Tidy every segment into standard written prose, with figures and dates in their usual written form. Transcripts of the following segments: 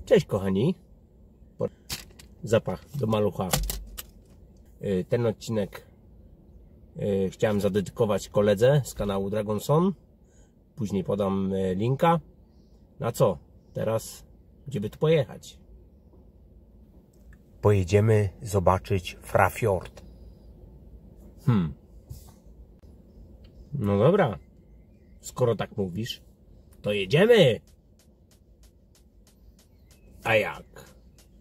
Cześć kochani. Zapach do malucha. Ten odcinek chciałem zadedykować koledze z kanału Dragonson. Później podam linka. Na co? Teraz gdzie by tu pojechać? Pojedziemy zobaczyć Frafjord. No dobra. Skoro tak mówisz, to jedziemy! A jak?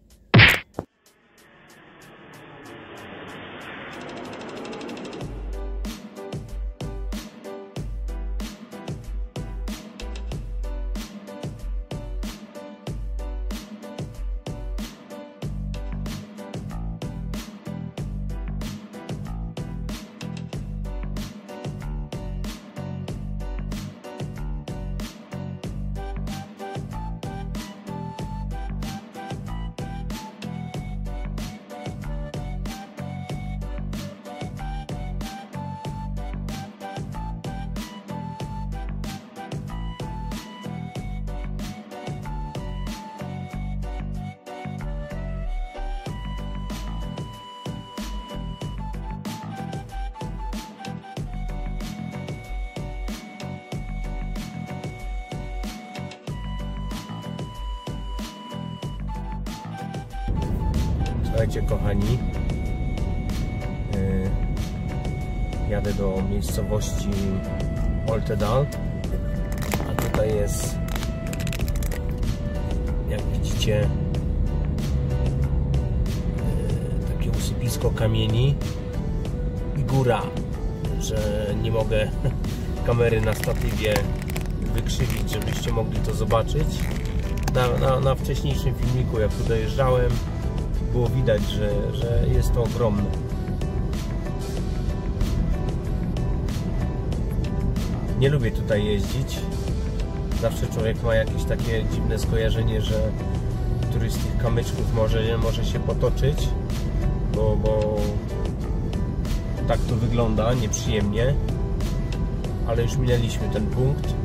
Słuchajcie kochani, jadę do miejscowości Oltedal, a tutaj jest, jak widzicie, takie usypisko kamieni i góra, że nie mogę kamery na statywie wykrzywić, żebyście mogli to zobaczyć. Na wcześniejszym filmiku, jak tu dojeżdżałem, było widać, że jest to ogromne. Nie lubię tutaj jeździć. Zawsze człowiek ma jakieś takie dziwne skojarzenie, że któryś z tych kamyczków może się potoczyć, bo tak to wygląda nieprzyjemnie. Ale już minęliśmy ten punkt.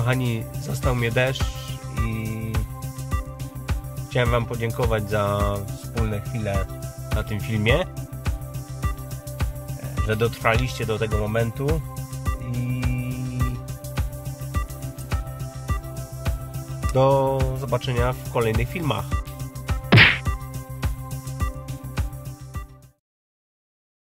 kochani, zastał mnie deszcz i chciałem Wam podziękować za wspólne chwile na tym filmie, że dotrwaliście do tego momentu i do zobaczenia w kolejnych filmach.